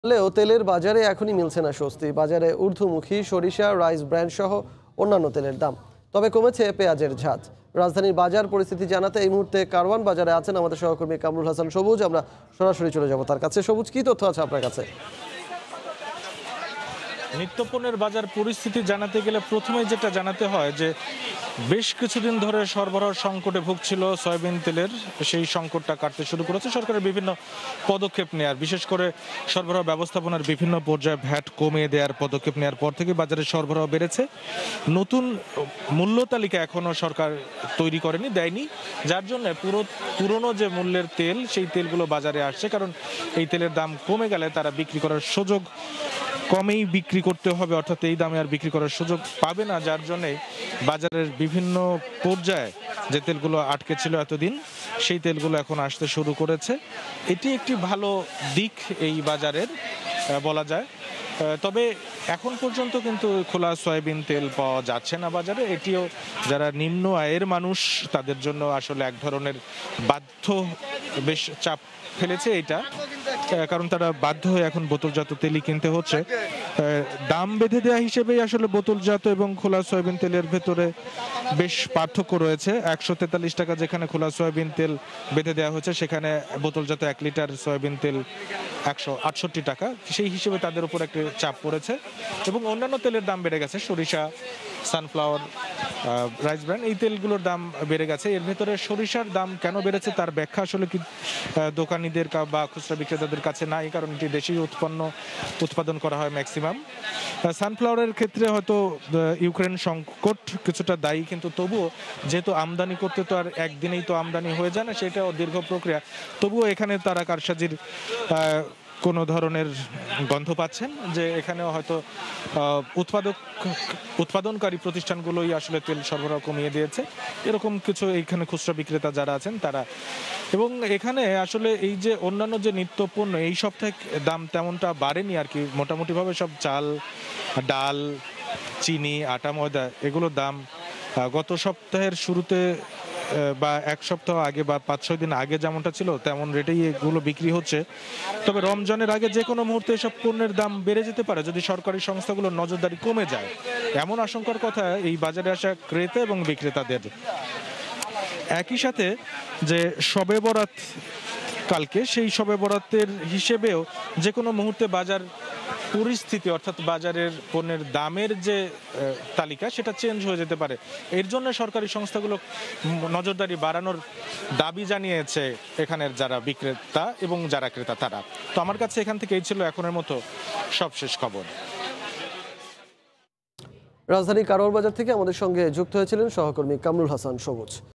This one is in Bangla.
হলেও তেলের বাজারে এখনই মিলছে না স্বস্তি। বাজারে ঊর্ধ্বমুখী সরিষা, রাইস ব্র্যান্ড সহ অন্যান্য তেলের দাম, তবে কমেছে পেঁয়াজের ঝাঁজ। রাজধানীর বাজার পরিস্থিতি জানাতে এই মুহূর্তে কারওয়ান বাজারে আছেন আমাদের সহকর্মী কামরুল হাসান সবুজ। আমরা সরাসরি চলে যাব তার কাছে। সবুজ, কি তথ্য আছে আপনার কাছে? নিত্যপণ্যের বাজার পরিস্থিতি জানাতে গেলে প্রথমেই যেটা জানাতে হয় যে বেশ কিছুদিন ধরে সরবরাহ সংকটে ভুগছিল সয়াবিন তেলের, সেই সংকটটা কাটতে শুরু করেছে সরকারের বিভিন্ন পদক্ষেপ নেয়ার, বিশেষ করে সরবরাহ ব্যবস্থাপনার বিভিন্ন পর্যায়ে ভ্যাট কমিয়ে দেওয়ার পদক্ষেপ নেওয়ার পর থেকে বাজারে সরবরাহ বেড়েছে। নতুন মূল্য তালিকা এখনও সরকার তৈরি করেনি, দেয়নি, যার জন্য পুরনো যে মূল্যের তেল সেই তেলগুলো বাজারে আসছে। কারণ এই তেলের দাম কমে গেলে তারা বিক্রি করার সুযোগ কমেই বিক্রি করতে হবে, অর্থাৎ এই দামে আর বিক্রি করার সুযোগ পাবে না, যার জন্যে বাজারের বিভিন্ন পর্যায়ে যে তেলগুলো আটকে ছিল এতদিন সেই তেলগুলো এখন আসতে শুরু করেছে। এটি একটি ভালো দিক এই বাজারের বলা যায়। তবে এখন পর্যন্ত কিন্তু খোলা সয়াবিন তেল পাওয়া যাচ্ছে না বাজারে। এটিও যারা নিম্ন আয়ের মানুষ তাদের জন্য আসলে এক ধরনের বাধ্য বেশ চাপ ফেলেছে এটা, কারণ তারা বাধ্য হয়ে এখন বোতলজাত তেলই কিনতে হচ্ছে। দাম বেঁধে দেওয়া হিসেবেই আসলে বোতলজাত এবং খোলা সয়াবিন তেলের ভেতরে বেশ পার্থক্য রয়েছে। 143 টাকা যেখানে খোলা সয়াবিন তেল বেঁধে দেওয়া হয়েছে, সেখানে বোতলজাত 1 লিটার সয়াবিন তেল 168 টাকা। সেই হিসেবে তাদের উপর একটা চাপ পড়েছে এবং অন্যান্য তেলের দাম বেড়ে গেছে। সরিষা, সানফ্লাওয়ার, রাইস ব্র্যান্ড, এই তেলগুলোর দাম বেড়ে গেছে। এর ভেতরে সরিষার দাম কেন বেড়েছে তার ব্যাখ্যা আসলে কি দোকানিদের বা খুচরা বিক্রেতাদের কাছে নাই, কারণ এটি দেশেই উৎপাদন করা হয় ম্যাক্সিমাম। সানফ্লাওয়ারের ক্ষেত্রে হয়তো ইউক্রেন সংকট কিছুটা দায়ী, কিন্তু তবুও যেহেতু আমদানি করতে তো আর একদিনেই তো আমদানি হয়ে যায় না, সেটাও দীর্ঘ প্রক্রিয়া। তবুও এখানে তারা কারসাজির কোনো ধরনের গন্ধ পাচ্ছেন যে এখানেও হয়তো উৎপাদনকারী প্রতিষ্ঠানগুলোই আসলে তেল সরবরাহ কমিয়ে দিয়েছে, এরকম কিছু এইখানে খুচরা বিক্রেতা যারা আছেন তারা। এবং এখানে আসলে এই যে অন্যান্য যে নিত্যপণ্য এই সপ্তাহে দাম তেমনটা বাড়েনি আর কি। মোটামুটিভাবে সব চাল, ডাল, চিনি, আটা, ময়দা এগুলোর দাম গত সপ্তাহের শুরুতে বা এক সপ্তাহ আগে বা 5-6 দিন আগে যেমনটা ছিল তেমন রেটেই এগুলো বিক্রি হচ্ছে। তবে রমজানের আগে যে কোনো মুহূর্তে এসব পণ্যের দাম বেড়ে যেতে পারে যদি সরকারি সংস্থাগুলোর নজরদারি কমে যায়, এমন আশঙ্কার কথা এই বাজারে আসা ক্রেতা এবং বিক্রেতাদের। একই সাথে যে শবে বরাত কালকে, সেই শবে বরাতের হিসেবেও যে কোনো মুহূর্তে বাজার পরিস্থিতি, অর্থাৎ বাজারের পণ্যের দামের যে তালিকা সেটা চেঞ্জ হয়ে যেতে পারে। এর জন্য সরকারি সংস্থাগুলো নজরদারি বাড়ানোর দাবি জানিয়েছে এখানের যারা বিক্রেতা এবং যারা ক্রেতা তারা। তো আমার কাছে এখান থেকে এই ছিল এখনের মতো সবশেষ খবর। রাজধানী কারওয়ান বাজার থেকে আমাদের সঙ্গে যুক্ত হয়েছিলেন সহকর্মী কামরুল হাসান সবুজ।